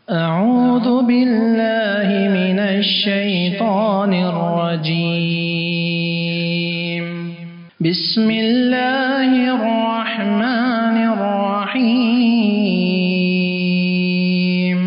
أعوذ بالله من الشيطان الرجيم. بسم الله الرحمن الرحيم.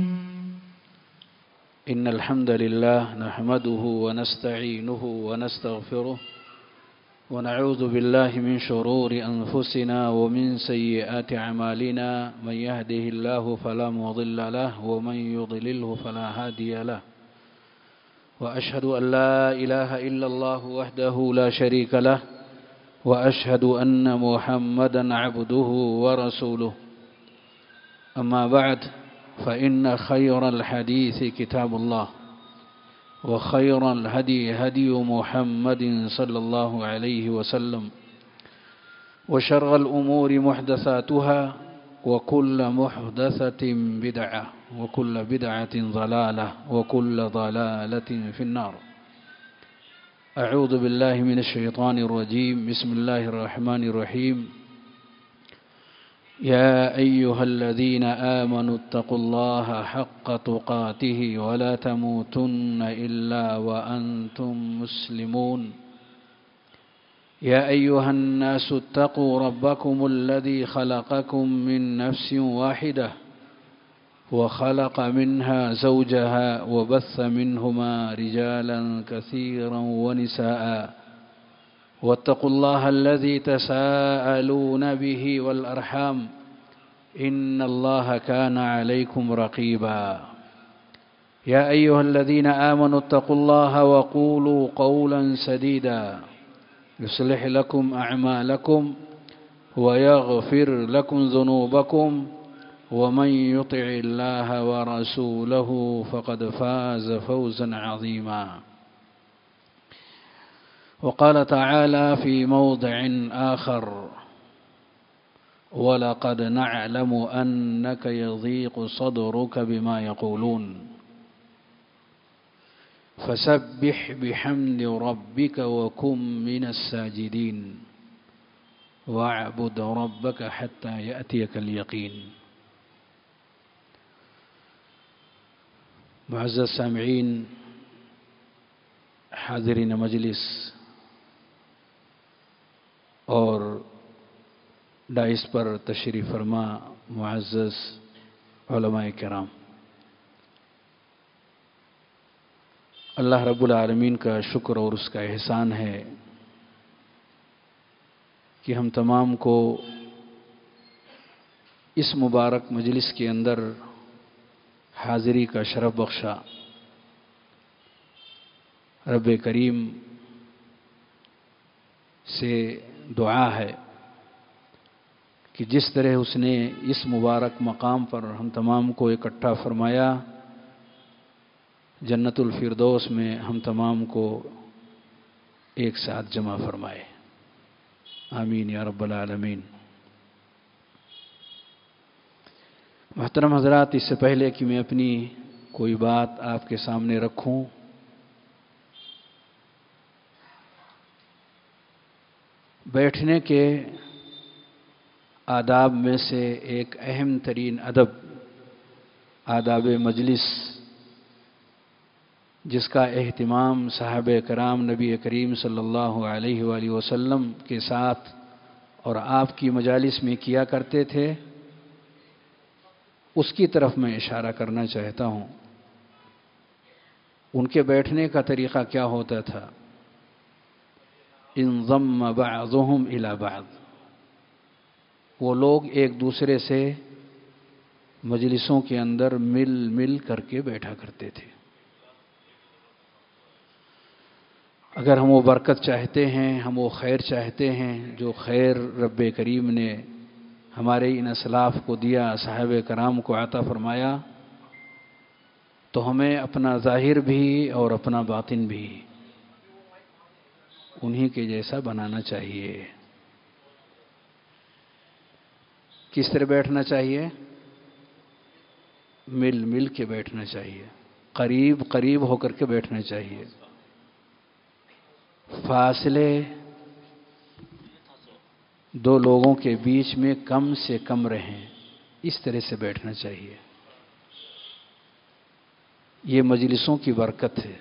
إن الحمد لله نحمده ونستعينه ونستغفره ونعوذ بالله من شرور أنفسنا ومن سيئات أعمالنا. من يهده الله فلا مضل له ومن يضلله فلا هادي له. وأشهد أن لا إله إلا الله وحده لا شريك له وأشهد أن محمدا عبده ورسوله. أما بعد فإن خير الحديث كتاب الله وخير الهدي هدي محمد صلى الله عليه وسلم وشر الأمور محدثاتها وكل محدثة بدعة وكل بدعة ضلالة وكل ضلالة في النار. أعوذ بالله من الشيطان الرجيم. بسم الله الرحمن الرحيم. يا أيها الذين آمنوا اتقوا الله حق تقاته ولا تموتن إلا وأنتم مسلمون. يا أيها الناس اتقوا ربكم الذي خلقكم من نفس واحدة وخلق منها زوجها وبث منهما رجالا كثيرا ونساء. واتقوا الله الذي تساءلون به والأرحام إن الله كان عليكم رقيبا. يا أيها الذين آمنوا اتقوا الله وقولوا قولا سديدا يصلح لكم أعمالكم ويغفر لكم ذنوبكم ومن يطع الله ورسوله فقد فاز فوزا عظيما. وقال تعالى في موضع آخر: ولقد نعلم أنك يضيق صدرك بما يقولون فسبح بحمد ربك وكن من الساجدين واعبد ربك حتى يأتيك اليقين. معزز سامعین، حاضرین مجلس اور ڈائس پر تشریف فرما معزز علماء کرام، اللہ رب العالمین کا شکر اور اس کا احسان ہے کہ ہم تمام کو اس مبارک مجلس کے اندر حاضری کا شرف بخشا۔ رب کریم سے دعا ہے کہ جس طرح اس نے اس مبارک مقام پر ہم تمام کو اکٹھا فرمایا، جنت الفردوس میں ہم تمام کو ایک ساتھ جمع فرمائے، آمین یا رب العالمین۔ محترم حضرات، اس سے پہلے کہ میں اپنی کوئی بات آپ کے سامنے رکھوں، بیٹھنے کے آداب میں سے ایک اہم ترین ادب آداب مجلس، جس کا اہتمام صحابہ کرام نبی کریم صلی اللہ علیہ وآلہ وسلم کے ساتھ اور آپ کی مجالس میں کیا کرتے تھے، اس کی طرف میں اشارہ کرنا چاہتا ہوں۔ ان کے بیٹھنے کا طریقہ کیا ہوتا تھا؟ انضم بعضهم الى بعض، وہ لوگ ایک دوسرے سے مجلسوں کے اندر مل کر کے بیٹھا کرتے تھے۔ اگر ہم وہ برکت چاہتے ہیں، ہم وہ خیر چاہتے ہیں جو خیر رب کریم نے ہمارے ان اسلاف کو دیا، صحابہ کرام کو عطا فرمایا، تو ہمیں اپنا ظاہر بھی اور اپنا باطن بھی انہی کے جیسا بنانا چاہیے۔ کس طرح بیٹھنا چاہیے؟ مل کے بیٹھنا چاہیے، قریب ہو کر کے بیٹھنا چاہیے، فاصلے دو لوگوں کے بیچ میں کم سے کم رہیں، اس طرح سے بیٹھنا چاہیے۔ یہ مجلسوں کی برکت ہے۔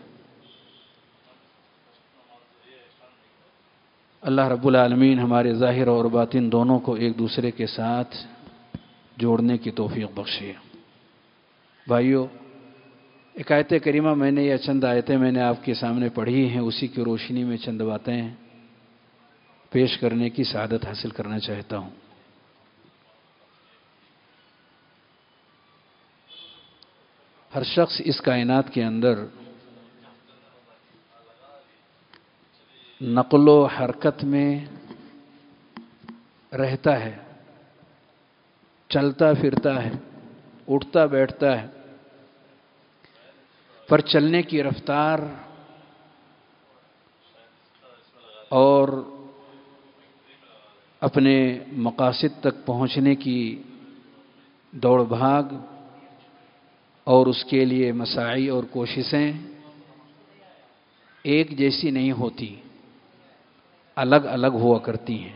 اللہ رب العالمین ہمارے ظاہر اور باطن دونوں کو ایک دوسرے کے ساتھ جوڑنے کی توفیق بخشے۔ بھائیو، ایک آیت کریمہ میں نے یا چند آیتیں میں نے آپ کے سامنے پڑھی ہیں، اسی کی روشنی میں چند باتیں پیش کرنے کی سعادت حاصل کرنا چاہتا ہوں۔ ہر شخص اس کائنات کے اندر نقل و حرکت میں رہتا ہے، چلتا پھرتا ہے، اٹھتا بیٹھتا ہے، پر چلنے کی رفتار اور اپنے مقاصد تک پہنچنے کی دوڑ بھاگ اور اس کے لیے مساعی اور کوششیں ایک جیسی نہیں ہوتی، الگ الگ ہوا کرتی ہیں۔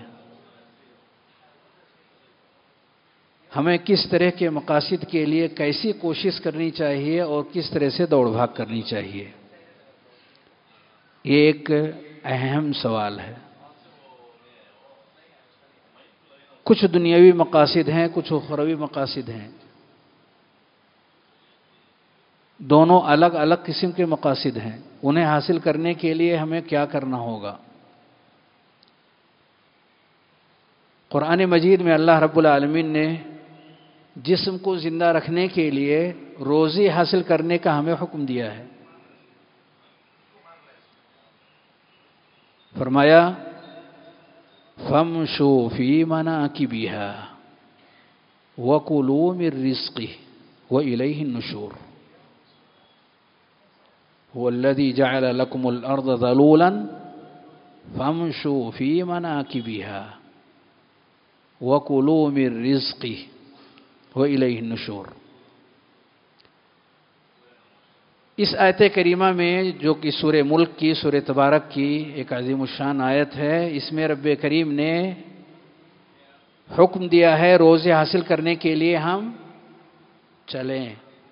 ہمیں کس طرح کے مقاصد کے لیے کیسی کوشش کرنی چاہیے اور کس طرح سے دوڑ بھاگ کرنی چاہیے، یہ ایک اہم سوال ہے۔ کچھ دنیاوی مقاصد ہیں، کچھ اخروی مقاصد ہیں، دونوں الگ الگ قسم کے مقاصد ہیں۔ انہیں حاصل کرنے کے لیے ہمیں کیا کرنا ہوگا؟ قرآن مجید میں اللہ رب العالمین نے جسم کو زندہ رکھنے کے لیے روزی حاصل کرنے کا ہمیں حکم دیا ہے۔ فرمایا فَامْشُوا فِي مَنَاكِبِهَا وَكُلُوا مِن رِّزْقِهِ وَإِلَيْهِ النُّشُورُ هُوَ الَّذِي جَعَلَ لَكُمُ الْأَرْضَ ذَلُولًا فَامْشُوا فِي مَنَاكِبِهَا وَكُلُوا مِن رِّزْقِهِ وَإِلَيْهِ النُّشُورُ۔ اس آیت کریمہ میں جو کہ سورہ ملک کی، سورہ تبارک کی ایک عظیم الشان آیت ہے، اس میں رب کریم نے حکم دیا ہے روزے حاصل کرنے کے لیے ہم چلیں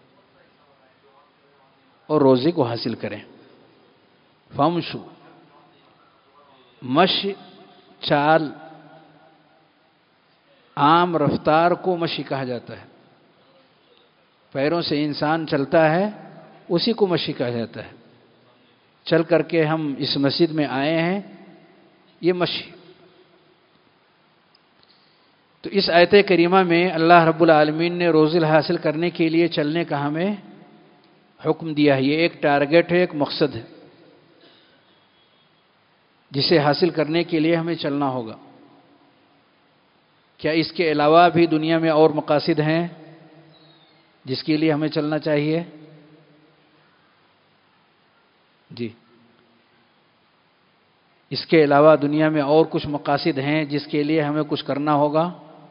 اور روزے کو حاصل کریں۔ فمشو، مشی چال، عام رفتار کو مشی کہا جاتا ہے۔ پیروں سے انسان چلتا ہے، اسی کو مشی کہا جاتا ہے۔ چل کر کے ہم اس مسجد میں آئے ہیں، یہ مشی۔ تو اس آیت کریمہ میں اللہ رب العالمین نے روزی حاصل کرنے کے لیے چلنے کا ہمیں حکم دیا ہے۔ یہ ایک ٹارگٹ ہے، ایک مقصد ہے جسے حاصل کرنے کے لیے ہمیں چلنا ہوگا۔ کیا اس کے علاوہ بھی دنیا میں اور مقاصد ہیں جس کے لیے ہمیں چلنا چاہیے؟ جی، اس کے علاوہ دنیا میں اور کچھ مقاصد ہیں جس کے لیے ہمیں کچھ کرنا ہوگا؟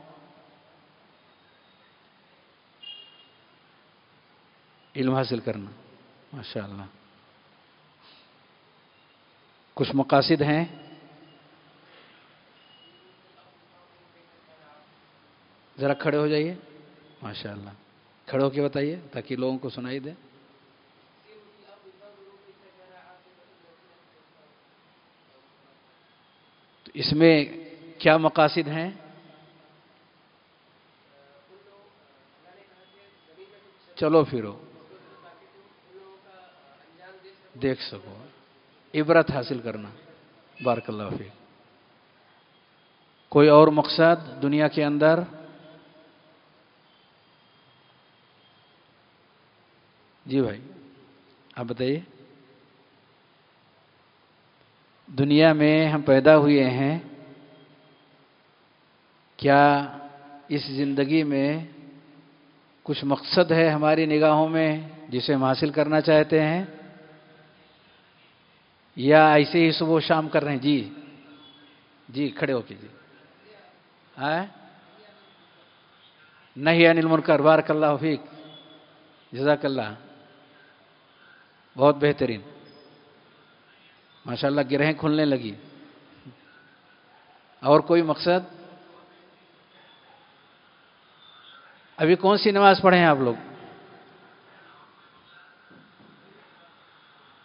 علم حاصل کرنا، ماشاءاللہ۔ کچھ مقاصد ہیں، ذرا کھڑے ہو جائیے، ماشاءاللہ کھڑے ہو کے بتائیے تاکہ لوگوں کو سنائی دے۔ تو اس میں کیا مقاصد ہیں؟ چلو پھرو، دیکھ سکو، عبرت حاصل کرنا، بارک اللہ فیک۔ کوئی اور مقصد دنیا کے اندر؟ جی بھائی، آپ بتائیے۔ دنیا میں ہم پیدا ہوئے ہیں، کیا اس زندگی میں کچھ مقصد ہے ہماری نگاہوں میں جسے ہم حاصل کرنا چاہتے ہیں، یا ایسے ہی صبح و شام کر رہے ہیں؟ جی جی، کھڑے ہو کے جی۔ نہی عن المنکر، بارک اللہ فیک، جزاک اللہ، بہت بہترین، ماشاءاللہ گرہیں کھلنے لگی۔ اور کوئی مقصد؟ ابھی کون سی نماز پڑھے ہیں آپ لوگ؟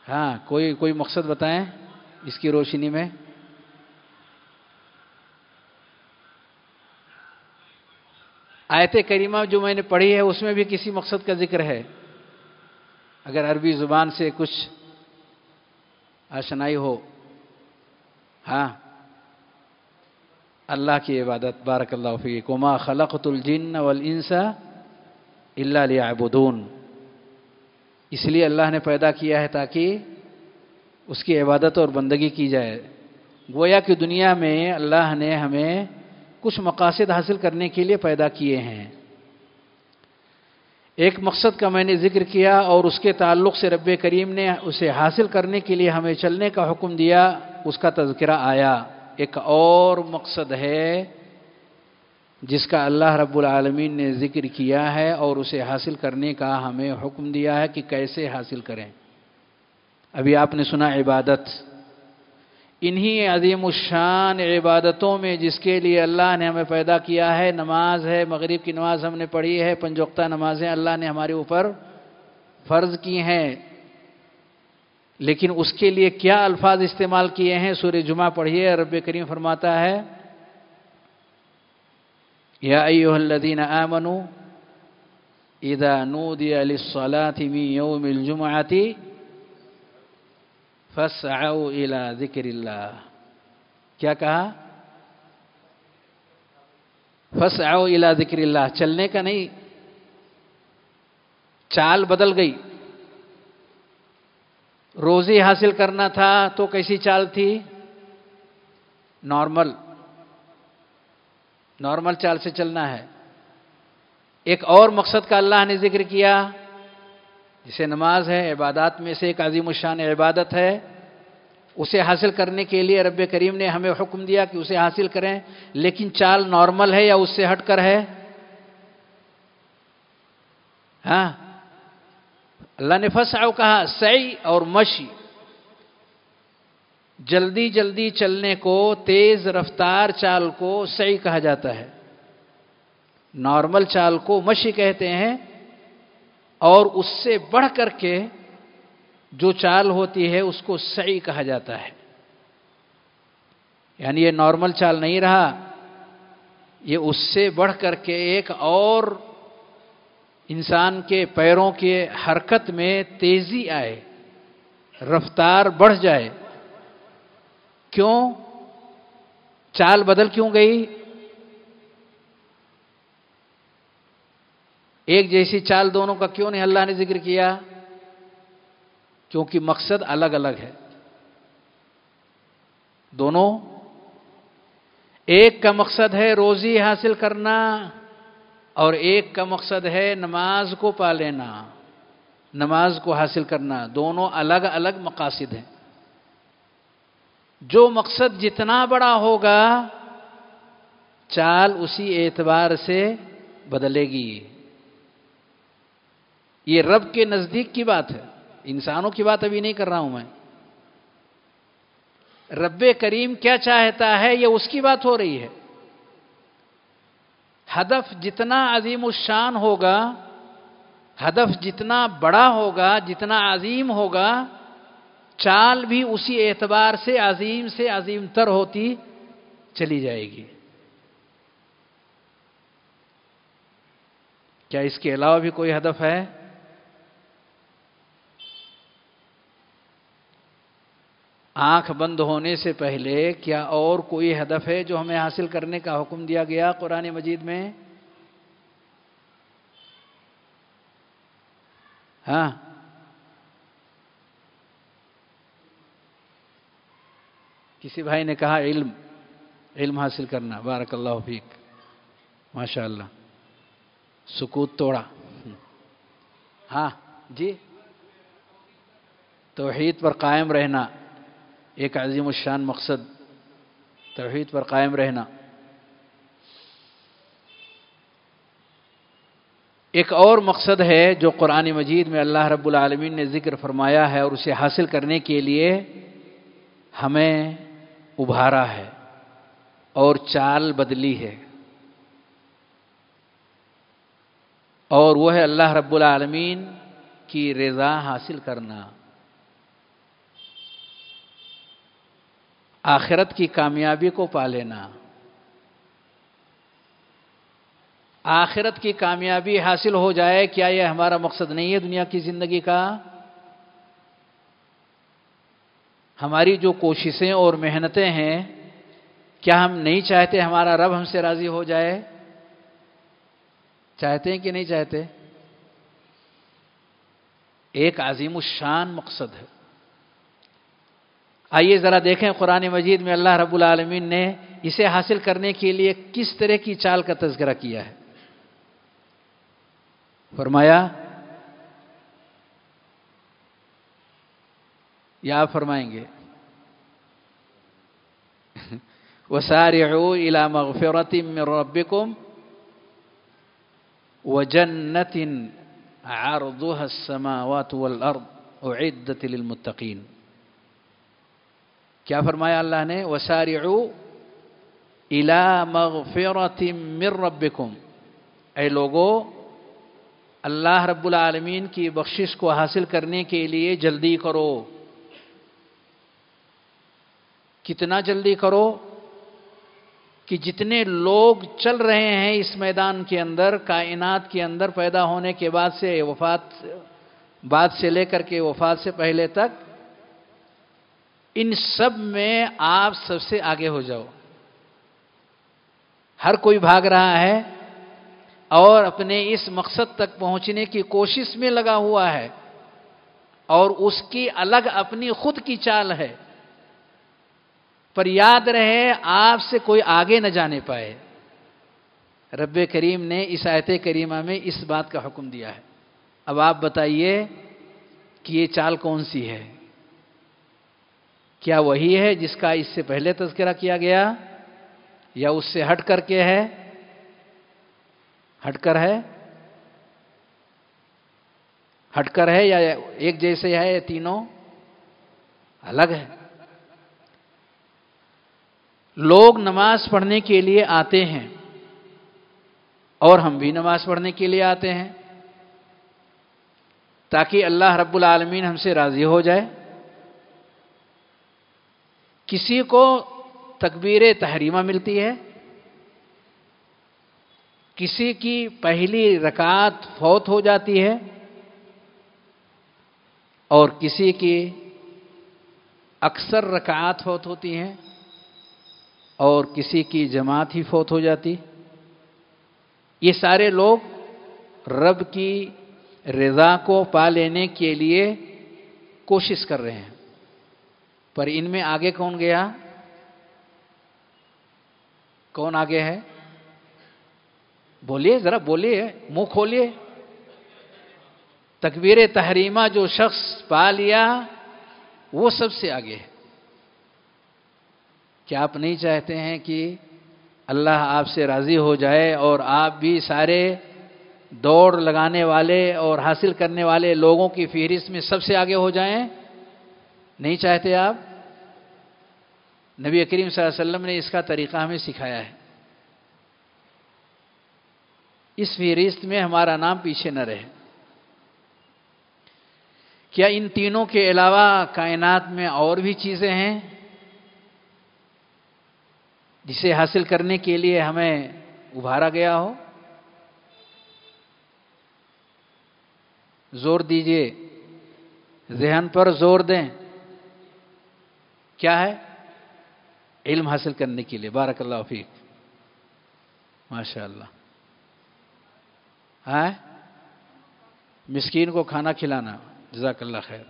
ہاں کوئی مقصد بتائیں اس کی روشنی میں. آیت کریمہ جو میں نے پڑھی ہے اس میں بھی کسی مقصد کا ذکر ہے؟ اگر عربی زبان سے کچھ آشنائی ہو. ہاں اللہ کی عبادت. بارک اللہ فیک. وما خلقت الجن والانس الا لیعبدون. اس لیے اللہ نے پیدا کیا ہے تاکہ اس کی عبادت اور بندگی کی جائے. گویا کہ دنیا میں اللہ نے ہمیں کچھ مقاصد حاصل کرنے کے لیے پیدا کیے ہیں. ایک مقصد کا میں نے ذکر کیا اور اس کے تعلق سے رب کریم نے اسے حاصل کرنے کے لیے ہمیں چلنے کا حکم دیا، اس کا تذکرہ آیا. ایک اور مقصد ہے جس کا اللہ رب العالمین نے ذکر کیا ہے اور اسے حاصل کرنے کا ہمیں حکم دیا ہے کہ کیسے حاصل کریں. ابھی آپ نے سنا عبادت. انہی عظیم الشان عبادتوں میں جس کے لیے اللہ نے ہمیں پیدا کیا ہے نماز ہے. مغرب کی نماز ہم نے پڑھی ہے. 5 وقتہ نمازیں اللہ نے ہمارے اوپر فرض کی ہیں. لیکن اس کے لیے کیا الفاظ استعمال کیے ہیں؟ سورہ جمعہ پڑھیے. رب کریم فرماتا ہے یا ایھا الذین آمنوا اذا نودی للصلاة من یوم الجمعۃ فاسعوا الی ذکر اللہ. کیا کہا؟ فاسعوا الی ذکر اللہ. چلنے کا نہیں، چال بدل گئی. روزی حاصل کرنا تھا تو کیسی چال تھی؟ نارمل چال سے چلنا ہے. ایک اور مقصد کا اللہ نے ذکر کیا جسے نماز ہے، عبادات میں سے ایک عظیم الشان عبادت ہے. اسے حاصل کرنے کے لیے رب کریم نے ہمیں حکم دیا کہ اسے حاصل کریں. لیکن چال نارمل ہے یا اس سے ہٹ کر ہے؟ ہاں اللہ نے فسعوا کہا. سعی اور مشی، جلدی جلدی چلنے کو، تیز رفتار چال کو سعی کہا جاتا ہے. نارمل چال کو مشی کہتے ہیں. اور اس سے بڑھ کر کے جو چال ہوتی ہے اس کو سعی کہا جاتا ہے. یعنی یہ نارمل چال نہیں رہا، یہ اس سے بڑھ کر کے ایک اور انسان کے پیروں کے حرکت میں تیزی آئے، رفتار بڑھ جائے. کیوں؟ چال بدل کیوں گئی؟ ایک جیسی چال دونوں کا کیوں نہیں اللہ نے ذکر کیا؟ کیونکہ مقصد الگ الگ ہے. دونوں، ایک کا مقصد ہے روزی حاصل کرنا اور ایک کا مقصد ہے نماز کو پا لینا، نماز کو حاصل کرنا. دونوں الگ الگ مقاصد ہیں. جو مقصد جتنا بڑا ہوگا چال اسی اعتبار سے بدلے گی. یہ رب کے نزدیک کی بات ہے، انسانوں کی بات ابھی نہیں کر رہا ہوں میں. رب کریم کیا چاہتا ہے یہ اس کی بات ہو رہی ہے. ہدف جتنا عظیم الشان ہوگا، ہدف جتنا بڑا ہوگا، جتنا عظیم ہوگا، چال بھی اسی اعتبار سے عظیم تر ہوتی چلی جائے گی. کیا اس کے علاوہ بھی کوئی ہدف ہے؟ آنکھ بند ہونے سے پہلے کیا اور کوئی ہدف ہے جو ہمیں حاصل کرنے کا حکم دیا گیا قرآن مجید میں؟ ہاں کسی بھائی نے کہا علم حاصل کرنا. بارک اللہ فیک، ماشاء اللہ. سکوت توڑا. ہاں جی، توحید پر قائم رہنا ایک عظیم الشان مقصد. توحید پر قائم رہنا. ایک اور مقصد ہے جو قرآن مجید میں اللہ رب العالمین نے ذکر فرمایا ہے اور اسے حاصل کرنے کے لیے ہمیں ابھارا ہے اور چال بدلی ہے، اور وہ ہے اللہ رب العالمین کی رضا حاصل کرنا. آخرت کی کامیابی کو پا لینا، آخرت کی کامیابی حاصل ہو جائے، کیا یہ ہمارا مقصد نہیں ہے دنیا کی زندگی کا؟ ہماری جو کوششیں اور محنتیں ہیں، کیا ہم نہیں چاہتے ہمارا رب ہم سے راضی ہو جائے؟ چاہتے ہیں کہ نہیں چاہتے؟ ایک عظیم الشان مقصد ہے۔ آئیے ذرا دیکھیں قرآن مجید میں اللہ رب العالمین نے اسے حاصل کرنے کے لیے کس طرح کی چال کا تذکرہ کیا ہے۔ فرمایا، یا آپ فرمائیں گے؟ وَسَارِعُوا إِلَى مَغْفِرَةٍ مِّن رَّبِّكُمْ وَجَنَّةٍ عَرْضُهَا السَّمَاوَاتُ وَالْأَرْضُ أُعِدَّتْ لِلْمُتَّقِينَ۔ کیا فرمایا اللہ نے؟ وَسَارِعُوا إِلَى مَغْفِرَةٍ مِّن رَّبِّكُمْ، اے لوگو اللہ رب العالمین کی بخشش کو حاصل کرنے کے لیے جلدی کرو۔ کتنا جلدی کرو کہ جتنے لوگ چل رہے ہیں اس میدان کے اندر، کائنات کے اندر پیدا ہونے کے بعد سے لے کر کے وفات سے پہلے تک، ان سب میں آپ سب سے آگے ہو جاؤ۔ ہر کوئی بھاگ رہا ہے اور اپنے اس مقصد تک پہنچنے کی کوشش میں لگا ہوا ہے، اور اس کی الگ اپنی خود کی چال ہے، پر یاد رہے آپ سے کوئی آگے نہ جانے پائے۔ رب کریم نے اس آیت کریمہ میں اس بات کا حکم دیا ہے۔ اب آپ بتائیے کہ یہ چال کون سی ہے؟ کیا وہی ہے جس کا اس سے پہلے تذکرہ کیا گیا، یا اس سے ہٹ کر کے ہے؟ ہٹ کر ہے یا ایک جیسے ہے؟ یہ تینوں الگ ہے۔ لوگ نماز پڑھنے کے لیے آتے ہیں، اور ہم بھی نماز پڑھنے کے لیے آتے ہیں تاکہ اللہ رب العالمین ہم سے راضی ہو جائے۔ کسی کو تکبیر تحریمہ ملتی ہے، کسی کی پہلی رکعت فوت ہو جاتی ہے، اور کسی کی اکثر رکعات فوت ہوتی ہیں، اور کسی کی جماعت ہی فوت ہو جاتی۔ یہ سارے لوگ رب کی رضا کو پا لینے کے لیے کوشش کر رہے ہیں، پر ان میں آگے کون گیا؟ کون آگے ہے؟ بولیے، ذرا بولیے، منہ کھولیے۔ تکبیر تحریمہ جو شخص پا لیا وہ سب سے آگے ہے۔ کیا آپ نہیں چاہتے ہیں کہ اللہ آپ سے راضی ہو جائے اور آپ بھی سارے دوڑ لگانے والے اور حاصل کرنے والے لوگوں کی فہرست میں سب سے آگے ہو جائیں؟ نہیں چاہتے آپ؟ نبی کریم صلی اللہ علیہ وسلم نے اس کا طریقہ ہمیں سکھایا ہے، اس فہرست میں ہمارا نام پیچھے نہ رہے۔ کیا ان تینوں کے علاوہ کائنات میں اور بھی چیزیں ہیں جسے حاصل کرنے کے لیے ہمیں ابھارا گیا ہو؟ زور دیجئے، ذہن پر زور دیں۔ کیا ہے؟ علم حاصل کرنے کے لیے۔ بارک اللہ فیک، ماشاء اللہ۔ ہاں، مسکین کو کھانا کھلانا، جزاک اللہ خیر۔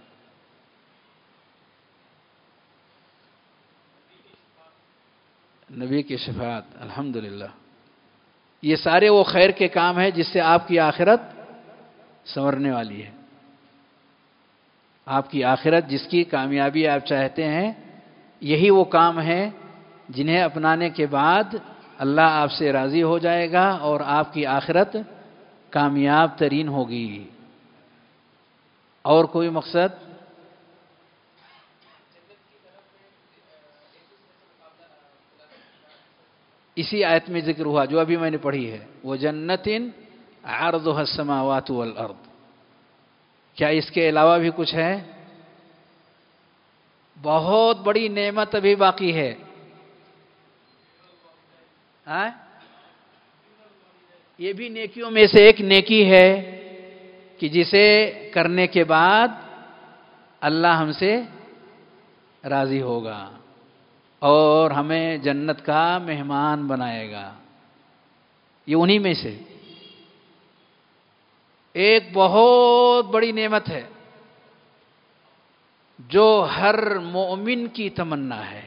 نبی کی شفاعت، الحمدللہ۔ یہ سارے وہ خیر کے کام ہیں جس سے آپ کی آخرت سنورنے والی ہے۔ آپ کی آخرت جس کی کامیابی آپ چاہتے ہیں، یہی وہ کام ہیں جنہیں اپنانے کے بعد اللہ آپ سے راضی ہو جائے گا اور آپ کی آخرت کامیاب ترین ہوگی۔ اور کوئی مقصد؟ اسی آیت میں ذکر ہوا جو ابھی میں نے پڑھی ہے، وَجَنَّةٍ عَرْضُهَا السَّمَاوَاتُ وَالْأَرْضُ۔۔، کیا اس کے علاوہ بھی کچھ ہے؟ بہت بڑی نعمت ابھی باقی ہے. یہ بھی نیکیوں میں سے ایک نیکی ہے کہ جسے کرنے کے بعد اللہ ہم سے راضی ہوگا اور ہمیں جنت کا مہمان بنائے گا. یہ انہی میں سے ایک بہت بڑی نعمت ہے جو ہر مومن کی تمنا ہے.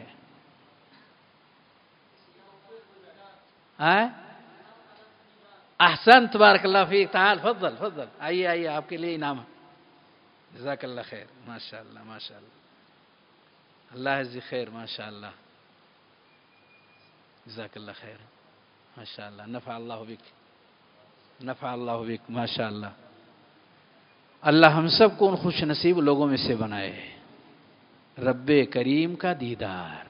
احسن، تبارک اللہ فیک. تعال فضل فضل، آئیے آئیے، آپ کے لیے انعام ہے. جزاک اللہ خیر. ماشاء اللہ ماشاء اللہ، اللہ جزاک خیر. ماشاء اللہ، جزاک اللہ خیر. ماشاء اللہ، نفع اللہ بک، نفع اللہ بک. ماشاء اللہ، اللہ ہم سب کو ان خوش نصیب لوگوں میں سے بنائے. رب کریم کا دیدار.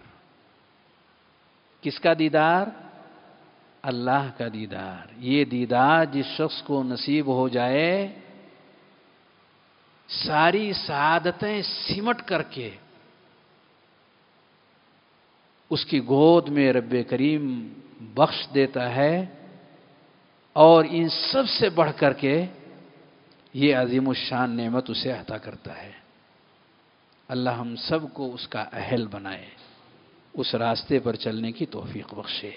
کس کا دیدار؟ اللہ کا دیدار. یہ دیدار جس شخص کو نصیب ہو جائے، ساری سعادتیں سمٹ کر کے اس کی گود میں رب کریم بخش دیتا ہے، اور ان سب سے بڑھ کر کے یہ عظیم الشان نعمت اسے عطا کرتا ہے. اللہ ہم سب کو اس کا اہل بنائے، اس راستے پر چلنے کی توفیق بخشے.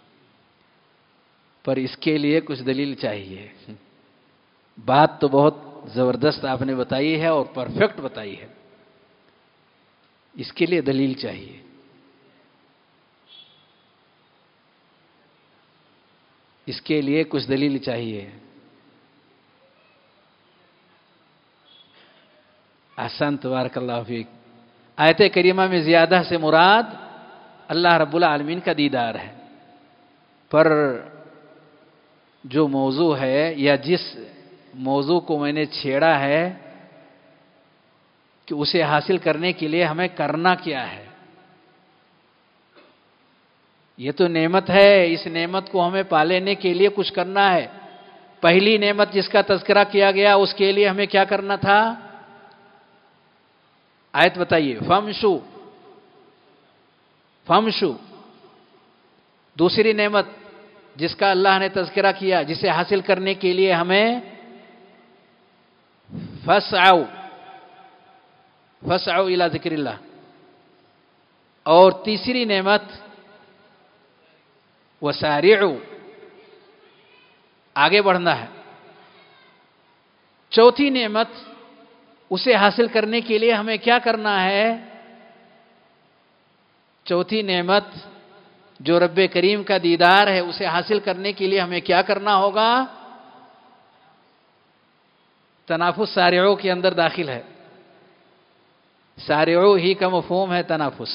پر اس کے لیے کچھ دلیل چاہیے. بات تو بہت زبردست آپ نے بتائی ہے اور پرفیکٹ بتائی ہے. اس کے لیے دلیل چاہیے. اس کے لیے کچھ دلیل چاہیے. احسن، تبارک اللہ فیک. آیت کریمہ میں زیادہ سے مراد اللہ رب العالمین کا دیدار ہے. پر جو موضوع ہے یا جس موضوع کو میں نے چھیڑا ہے کہ اسے حاصل کرنے کے لیے ہمیں کرنا کیا ہے. یہ تو نعمت ہے، اس نعمت کو ہمیں پا لینے کے لیے کچھ کرنا ہے. پہلی نعمت جس کا تذکرہ کیا گیا اس کے لیے ہمیں کیا کرنا تھا؟ آیت بتائیے. فمشو، فمشو. دوسری نعمت جس کا اللہ نے تذکرہ کیا، جسے حاصل کرنے کے لیے ہمیں فسعوا، فسعوا الی ذکر اللہ. اور تیسری نعمت وسارعوا، آگے بڑھنا ہے. چوتھی نعمت اسے حاصل کرنے کے لیے ہمیں کیا کرنا ہے؟ چوتھی نعمت جو رب کریم کا دیدار ہے، اسے حاصل کرنے کے لیے ہمیں کیا کرنا ہوگا؟ تنافس سارعو کے اندر داخل ہے. سارعو ہی کا مفہوم ہے تنافس.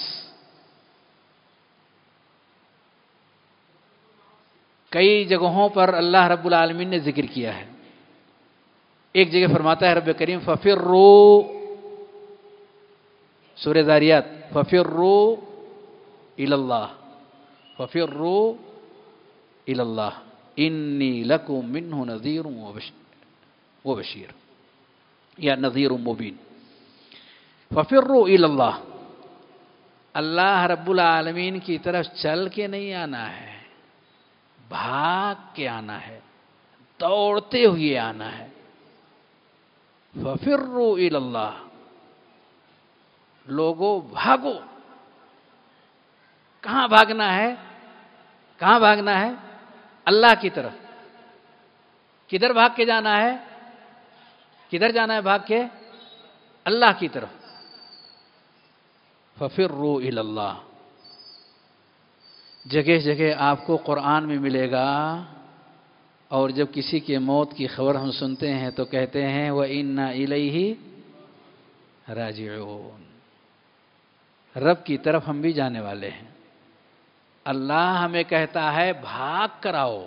کئی جگہوں پر اللہ رب العالمین نے ذکر کیا ہے. ایک جگہ فرماتا ہے رب کریم ففروا، سورہ ذاریات، ففروا الی اللہ، ففروا الی اللہ انی لکم منہ نذیر وبشیر، یا نذیر مبین. ففروا الی اللہ، اللہ رب العالمین کی طرف چل کے نہیں آنا ہے، بھاگ کے آنا ہے، دوڑتے ہوئے آنا ہے. ففروا الی اللہ، لوگوں بھاگو. کہاں بھاگنا ہے؟ کہاں بھاگنا ہے؟ اللہ کی طرف. کدھر بھاگ کے جانا ہے؟ کدھر جانا ہے بھاگ کے؟ اللہ کی طرف. ففروا الی اللہ. جگہ جگہ آپ کو قرآن میں ملے گا، اور جب کسی کے موت کی خبر ہم سنتے ہیں تو کہتے ہیں وَإِنَّا إِلَيْهِ راجعون. رب کی طرف ہم بھی جانے والے ہیں. اللہ ہمیں کہتا ہے بھاگ کر آؤ.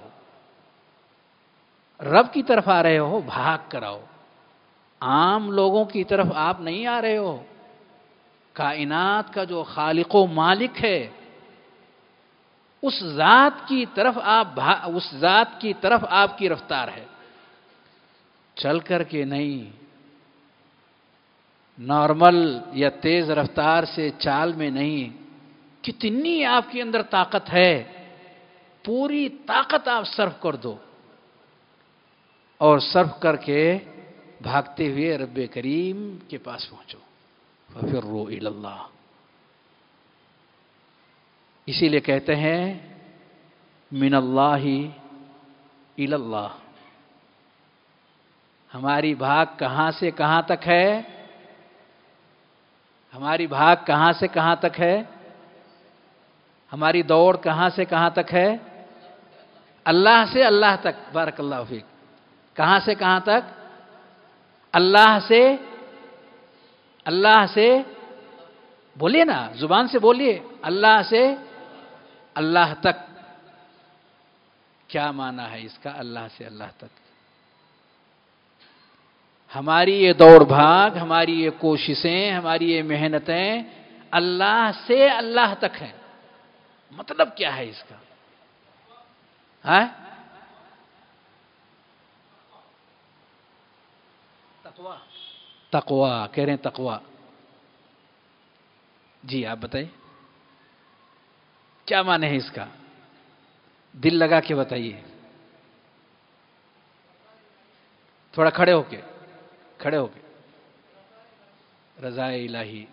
رب کی طرف آ رہے ہو، بھاگ کر آؤ. عام لوگوں کی طرف آپ نہیں آ رہے ہو. کائنات کا جو خالق و مالک ہے، اس ذات کی طرف اس ذات کی طرف آپ کی رفتار ہے، چل کر کے نہیں. نارمل یا تیز رفتار سے چال میں نہیں، کتنی آپ کے اندر طاقت ہے، پوری طاقت آپ صرف کر دو اور صرف کر کے بھاگتے ہوئے رب کریم کے پاس پہنچو۔ فَفِرُّوا إِلَى اللَّهِ، اسی لیے کہتے ہیں من اللہ الی اللہ۔ ہماری بھاگ کہاں سے کہاں تک ہے؟ ہماری بھاگ کہاں سے کہاں تک ہے؟ ہماری دوڑ کہاں سے کہاں تک ہے؟ اللہ سے اللہ تک۔ بارک اللہ فیک۔ کہاں سے کہاں تک؟ اللہ سے اللہ سے، بولیے نا، زبان سے بولیے، اللہ سے اللہ تک۔ کیا معنی ہے اس کا؟ اللہ سے اللہ تک۔ ہماری یہ دوڑ بھاگ، ہماری یہ کوششیں، ہماری یہ محنتیں اللہ سے اللہ تک ہیں۔ مطلب کیا ہے اس کا؟ ہاں؟ تقویٰ، تقویٰ کہہ رہے ہیں، تقویٰ۔ جی آپ بتائیے کیا معنی ہے اس کا؟ دل لگا کے بتائیے، تھوڑا کھڑے ہو کے، کھڑے ہو کے۔ رضا الہی،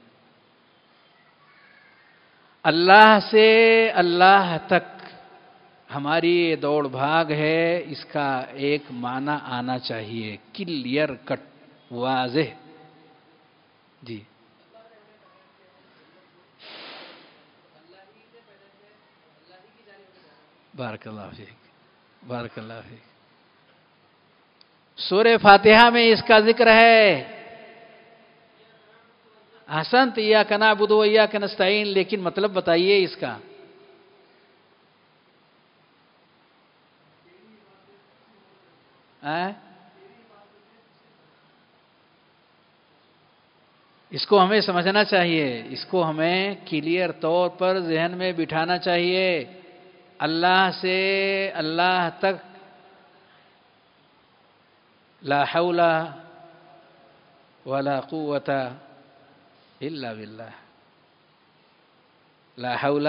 اللہ سے اللہ تک ہماری یہ دوڑ بھاگ ہے، اس کا ایک معنی آنا چاہیے، کلیئر کٹ، واضح۔ جی بارک اللہ فیک، بارک اللہ فیک۔ سورہ فاتحہ میں اس کا ذکر ہے، احسنت، ایاک نعبد و ایاک نستعین، لیکن مطلب بتائیے اس کا۔ اس کو ہمیں سمجھنا چاہیے، اس کو ہمیں کلیئر طور پر ذہن میں بٹھانا چاہیے۔ اللہ سے اللہ تک، لا حول ولا قوت الا باللہ، لا حول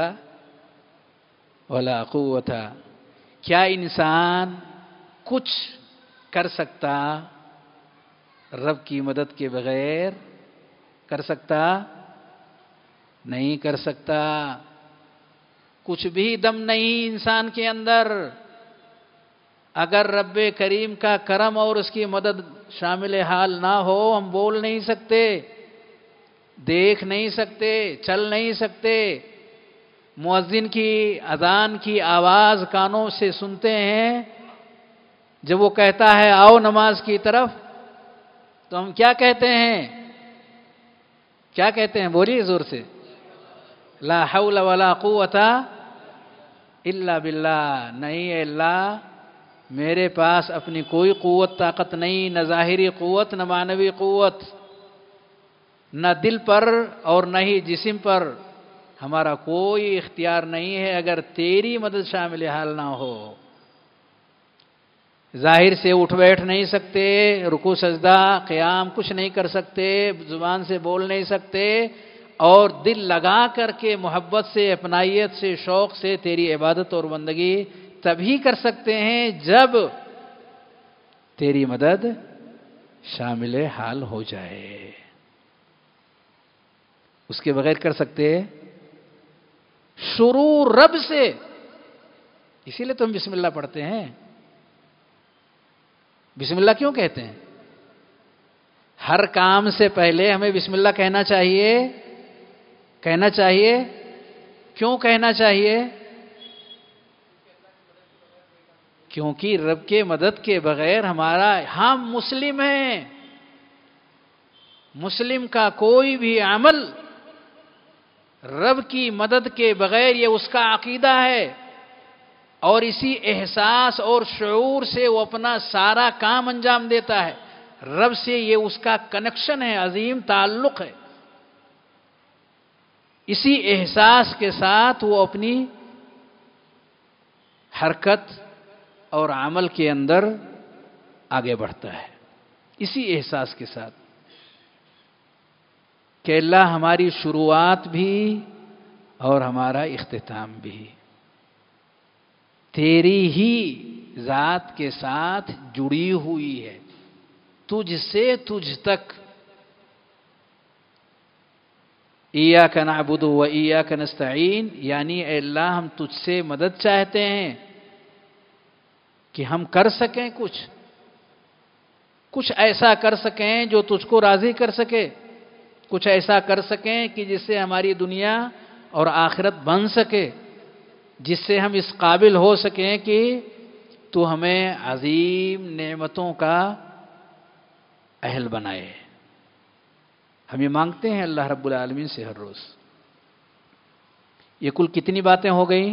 ولا قوت۔ کیا انسان کچھ کر سکتا رب کی مدد کے بغیر؟ کر سکتا؟ نہیں کر سکتا۔ کچھ بھی دم نہیں انسان کے اندر، اگر رب کریم کا کرم اور اس کی مدد شامل حال نہ ہو، ہم بول نہیں سکتے، دیکھ نہیں سکتے، چل نہیں سکتے۔ مؤذن کی اذان کی آواز کانوں سے سنتے ہیں، جب وہ کہتا ہے آؤ نماز کی طرف، تو ہم کیا کہتے ہیں؟ کیا کہتے ہیں؟ بولیے زور سے، لا حول ولا قوت الا باللہ۔ نہیں اے اللہ، میرے پاس اپنی کوئی قوت طاقت نہیں، نہ ظاہری قوت نہ معنوی قوت، نہ دل پر اور نہ ہی جسم پر ہمارا کوئی اختیار نہیں ہے اگر تیری مدد شامل حال نہ ہو۔ ظاہر سے اٹھ بیٹھ نہیں سکتے، رکوع سجدہ قیام کچھ نہیں کر سکتے، زبان سے بول نہیں سکتے، اور دل لگا کر کے محبت سے، اپنائیت سے، شوق سے تیری عبادت اور بندگی تبھی کر سکتے ہیں جب تیری مدد شامل حال ہو جائے۔ اس کے بغیر کر سکتے؟ شروع رب سے، اسی لیے تو ہم بسم اللہ پڑھتے ہیں۔ بسم اللہ کیوں کہتے ہیں؟ ہر کام سے پہلے ہمیں بسم اللہ کہنا چاہیے، کہنا چاہیے۔ کیوں کہنا چاہیے؟ کیونکہ رب کے مدد کے بغیر ہم مسلم ہیں، مسلم کا کوئی بھی عمل رب کی مدد کے بغیر، یہ اس کا عقیدہ ہے، اور اسی احساس اور شعور سے وہ اپنا سارا کام انجام دیتا ہے۔ رب سے یہ اس کا کنیکشن ہے، عظیم تعلق ہے۔ اسی احساس کے ساتھ وہ اپنی حرکت اور عمل کے اندر آگے بڑھتا ہے، اسی احساس کے ساتھ۔ کہ اللہ ہماری شروعات بھی اور ہمارا اختتام بھی تیری ہی ذات کے ساتھ جڑی ہوئی ہے، تجھ سے تجھ تک۔ ایاک نعبد و ایاک نستعین، یعنی اے اللہ ہم تجھ سے مدد چاہتے ہیں کہ ہم کر سکیں کچھ ایسا کر سکیں جو تجھ کو راضی کر سکے، کچھ ایسا کر سکیں کہ جس سے ہماری دنیا اور آخرت بن سکے، جس سے ہم اس قابل ہو سکیں کہ تو ہمیں عظیم نعمتوں کا اہل بنائے۔ ہم یہ مانگتے ہیں اللہ رب العالمین سے ہر روز۔ یہ کل کتنی باتیں ہو گئی؟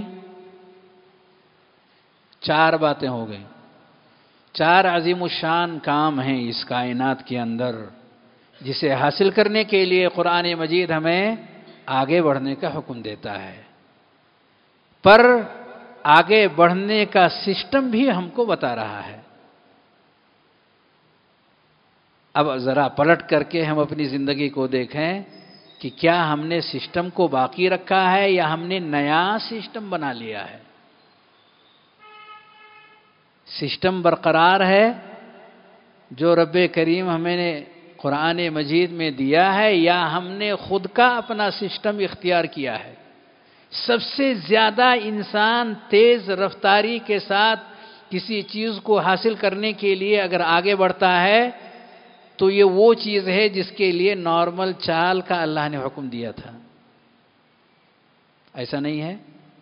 4 باتیں ہو گئی۔ 4 عظیم الشان کام ہیں اس کائنات کے اندر، جسے حاصل کرنے کے لیے قرآن مجید ہمیں آگے بڑھنے کا حکم دیتا ہے، پر آگے بڑھنے کا سسٹم بھی ہم کو بتا رہا ہے۔ اب ذرا پلٹ کر کے ہم اپنی زندگی کو دیکھیں کہ کیا ہم نے سسٹم کو باقی رکھا ہے یا ہم نے نیا سسٹم بنا لیا ہے۔ سسٹم برقرار ہے جو رب کریم ہمیں نے قرآن مجید میں دیا ہے، یا ہم نے خود کا اپنا سسٹم اختیار کیا ہے؟ سب سے زیادہ انسان تیز رفتاری کے ساتھ کسی چیز کو حاصل کرنے کے لیے اگر آگے بڑھتا ہے تو یہ وہ چیز ہے جس کے لیے نارمل چال کا اللہ نے حکم دیا تھا۔ ایسا نہیں ہے؟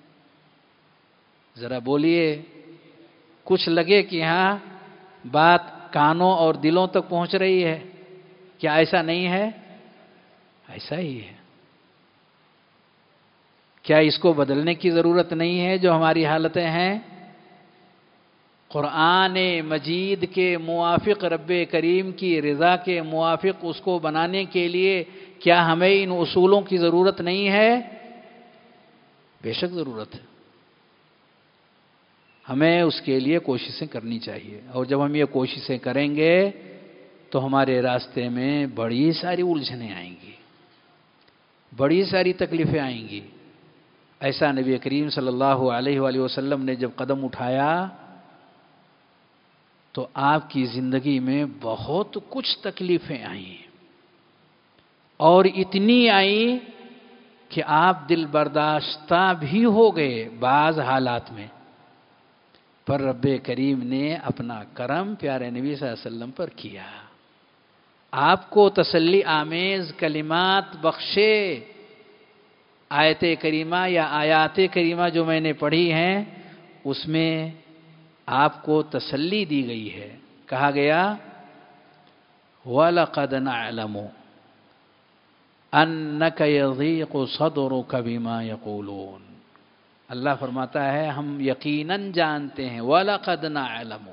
ذرا بولیے، کچھ لگے کہ ہاں بات کانوں اور دلوں تک پہنچ رہی ہے، کیا ایسا نہیں ہے؟ ایسا ہی ہے۔ کیا اس کو بدلنے کی ضرورت نہیں ہے جو ہماری حالتیں ہیں؟ قرآن مجید کے موافق، رب کریم کی رضا کے موافق اس کو بنانے کے لیے کیا ہمیں ان اصولوں کی ضرورت نہیں ہے؟ بے شک ضرورت ہے۔ ہمیں اس کے لیے کوششیں کرنی چاہیے، اور جب ہم یہ کوششیں کریں گے تو ہمارے راستے میں بڑی ساری الجھنیں آئیں گی، بڑی ساری تکلیفیں آئیں گی۔ ایسا نبی کریم صلی اللہ علیہ وآلہ وسلم نے جب قدم اٹھایا تو آپ کی زندگی میں بہت کچھ تکلیفیں آئیں، اور اتنی آئیں کہ آپ دل برداشتہ بھی ہو گئے بعض حالات میں، پر رب کریم نے اپنا کرم پیارے نبی صلی اللہ علیہ وسلم پر کیا، آپ کو تسلی آمیز کلمات بخشے۔ آیت کریمہ یا آیات کریمہ جو میں نے پڑھی ہیں اس میں آپ کو تسلی دی گئی ہے، کہا گیا وَلَقَدْ نَعْلَمُ أَنَّكَ يَضِيقُ صَدْرُكَ بِمَا يَقُولُونَ۔ اللہ فرماتا ہے ہم یقیناً جانتے ہیں، وَلَقَدْ نَعْلَمُ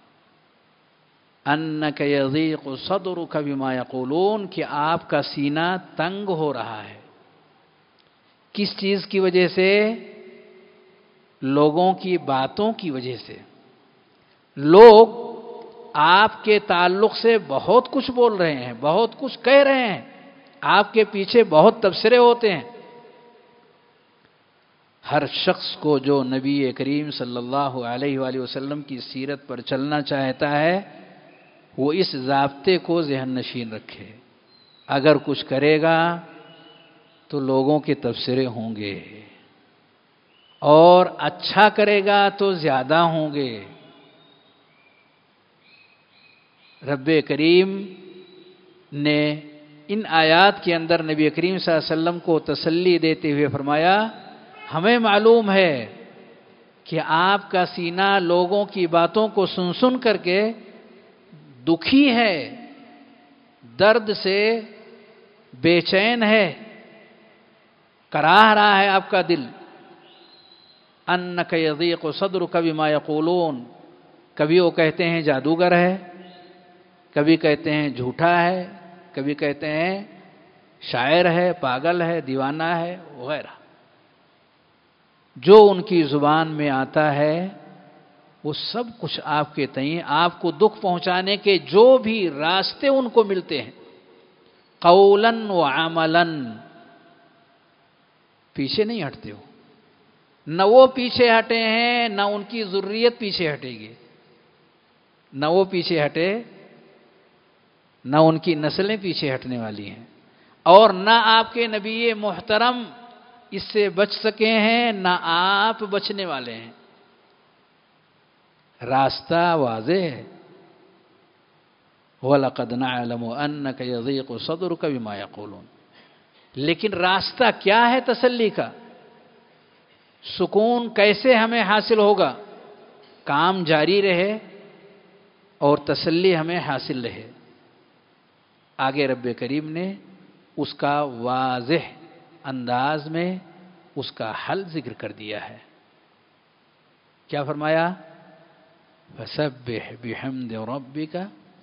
أَنَّكَ يَضِيقُ صَدْرُكَ بِمَا يَقُولُونَ، کہ آپ کا سینہ تنگ ہو رہا ہے۔ کس چیز کی وجہ سے؟ لوگوں کی باتوں کی وجہ سے۔ لوگ آپ کے تعلق سے بہت کچھ بول رہے ہیں، بہت کچھ کہہ رہے ہیں، آپ کے پیچھے بہت تبصرے ہوتے ہیں۔ ہر شخص کو جو نبی کریم صلی اللہ علیہ وآلہ وسلم کی سیرت پر چلنا چاہتا ہے وہ اس ضابطے کو ذہن نشین رکھے، اگر کچھ کرے گا تو لوگوں کے تبصرے ہوں گے، اور اچھا کرے گا تو زیادہ ہوں گے۔ رب کریم نے ان آیات کے اندر نبی کریم صلی اللہ علیہ وسلم کو تسلی دیتے ہوئے فرمایا ہمیں معلوم ہے کہ آپ کا سینہ لوگوں کی باتوں کو سن سن کر کے دکھی ہے، درد سے بے چین ہے، کراہ رہا ہے آپ کا دل۔ انک یضیق صدرک بما یقولون، کبھی وہ کہتے ہیں جادوگر ہے، کبھی کہتے ہیں جھوٹا ہے، کبھی کہتے ہیں شاعر ہے، پاگل ہے، دیوانہ ہے وغیرہ۔ جو ان کی زبان میں آتا ہے وہ سب کچھ آپ کے تئیں، آپ کو دکھ پہنچانے کے جو بھی راستے ان کو ملتے ہیں قولاً و عملاً، پیچھے نہیں ہٹتے ہو، نہ وہ پیچھے ہٹے ہیں نہ ان کی ذریت پیچھے ہٹے گی، نہ وہ پیچھے ہٹے نہ ان کی نسلیں پیچھے ہٹنے والی ہیں، اور نہ آپ کے نبی محترم اس سے بچ سکے ہیں نہ آپ بچنے والے ہیں۔ راستہ واضح ہے۔ وَلَقَدْ نَعْلَمُ أَنَّكَ يَضِيقُ صَدْرُكَ بِمَا يَقُولُونَ، لیکن راستہ کیا ہے تسلی کا؟ سکون کیسے ہمیں حاصل ہوگا؟ کام جاری رہے اور تسلی ہمیں حاصل رہے۔ آگے رب کریم نے اس کا واضح انداز میں اس کا حل ذکر کر دیا ہے۔ کیا فرمایا؟ فَسَبِّحْ بِحَمْدِ رَبِّكَ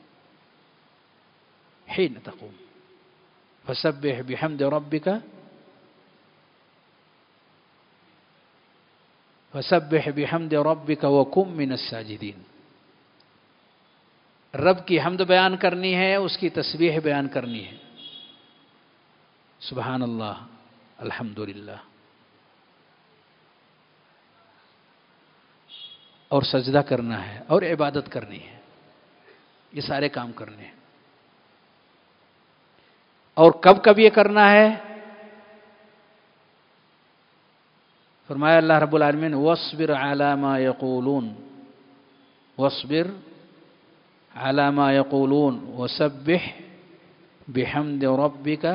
حِينَ تَقُومُ، فَسَبِّحْ بِحَمْدِ رَبِّكَ، فَسَبِّحْ بِحَمْدِ رَبِّكَ وَكُن مِّنَ السَّاجِدِينَ۔ رب کی حمد بیان کرنی ہے، اس کی تسبیح بیان کرنی ہے، سبحان اللہ، الحمدللہ، اور سجدہ کرنا ہے اور عبادت کرنی ہے، یہ سارے کام کرنے ہیں۔ اور کب کب یہ کرنا ہے؟ فرمایا اللہ رب العالمین وَاصْبِرْ عَلَى مَا يَقُولُونَ، وَاصْبِرْ عَلَى مَا يَقُولُونَ وَسَبِّحْ بِحَمْدِ رَبِّكَ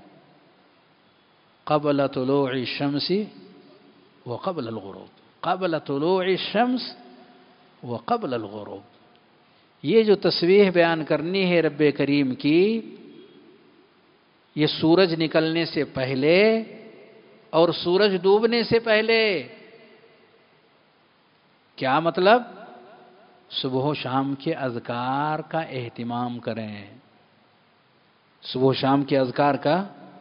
قبل طلوع الشمس وقبل الغروب، قبل طلوع الشمس وقبل الغروب۔ یہ جو تسبیح بیان کرنی ہے رب کریم کی، یہ سورج نکلنے سے پہلے اور سورج ڈوبنے سے پہلے۔ کیا مطلب؟ صبح و شام کے اذکار کا اہتمام کریں، صبح و شام کے اذکار کا،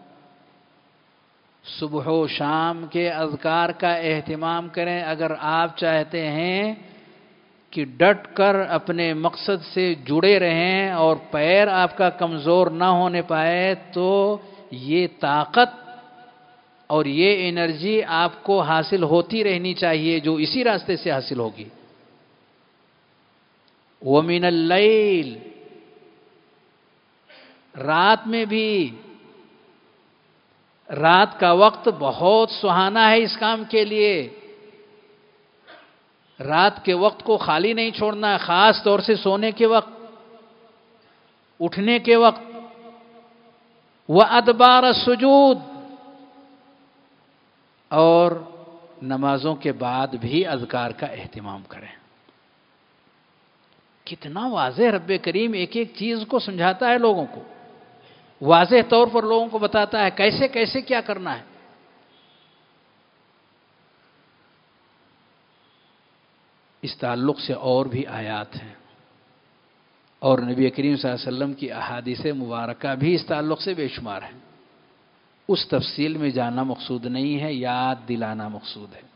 صبح و شام کے اذکار کا اہتمام کریں۔ اگر آپ چاہتے ہیں کہ ڈٹ کر اپنے مقصد سے جڑے رہیں اور پیر آپ کا کمزور نہ ہونے پائے، تو یہ طاقت اور یہ انرجی آپ کو حاصل ہوتی رہنی چاہیے، جو اسی راستے سے حاصل ہوگی۔ وَمِنَ اللَّيْلِ، رات میں بھی، رات کا وقت بہت سہانا ہے اس کام کے لیے۔ رات کے وقت کو خالی نہیں چھوڑنا ہے، خاص طور سے سونے کے وقت، اٹھنے کے وقت۔ وَأَدْبَارَ السُّجُودِ، اور نمازوں کے بعد بھی اذکار کا اہتمام کریں۔ کتنا واضح رب کریم ایک ایک چیز کو سمجھاتا ہے لوگوں کو، واضح طور پر لوگوں کو بتاتا ہے کیسے کیسے کیا کرنا ہے۔ اس تعلق سے اور بھی آیات ہیں، اور نبی کریم صلی اللہ علیہ وسلم کی احادیث مبارکہ بھی اس تعلق سے بے شمار ہیں۔ اس تفصیل میں جانا مقصود نہیں ہے، یاد دلانا مقصود ہے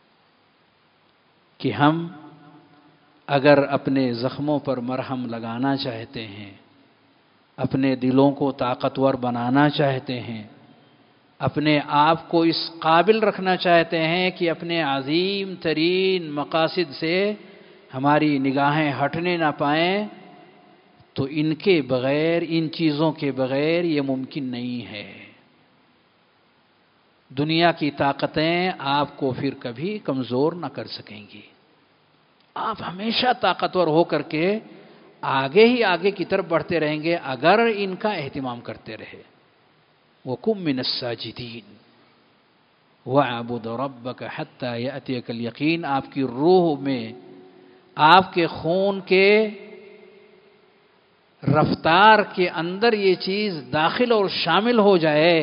کہ ہم اگر اپنے زخموں پر مرہم لگانا چاہتے ہیں، اپنے دلوں کو طاقتور بنانا چاہتے ہیں، اپنے آپ کو اس قابل رکھنا چاہتے ہیں کہ اپنے عظیم ترین مقاصد سے ہماری نگاہیں ہٹنے نہ پائیں، تو ان کے بغیر، ان چیزوں کے بغیر یہ ممکن نہیں ہے۔ دنیا کی طاقتیں آپ کو پھر کبھی کمزور نہ کر سکیں گی۔ آپ ہمیشہ طاقتور ہو کر کے آگے ہی آگے کی طرف بڑھتے رہیں گے اگر ان کا اہتمام کرتے رہے۔ وَكُن مِّنَ السَّاجِدِينَ وَاعْبُدْ رَبَّكَ حَتَّى يَأْتِيَكَ الْيَقِينُ۔ آپ کی روح میں، آپ کے خون کے رفتار کے اندر یہ چیز داخل اور شامل ہو جائے،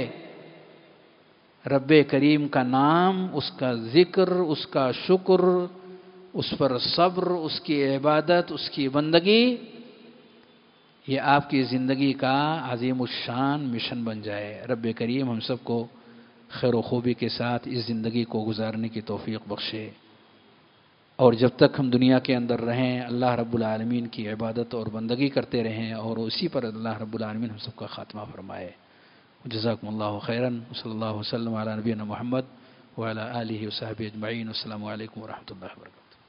رب کریم کا نام، اس کا ذکر، اس کا شکر، اس پر صبر، اس کی عبادت، اس کی بندگی، یہ آپ کی زندگی کا عظیم الشان مشن بن جائے۔ رب کریم ہم سب کو خیر و خوبی کے ساتھ اس زندگی کو گزارنے کی توفیق بخشے۔ اور جب تک ہم دنیا کے اندر رہیں اللہ رب العالمین کی عبادت اور بندگی کرتے رہیں، اور اسی پر اللہ رب العالمین ہم سب کا خاتمہ فرمائے۔ جزاکم اللہ خیراً، صلی اللہ وسلم علی نبینا محمد وعلی آلہ وصحبہ اجمعین۔ السلام علیکم ورحمۃ اللہ وبرکاتہ۔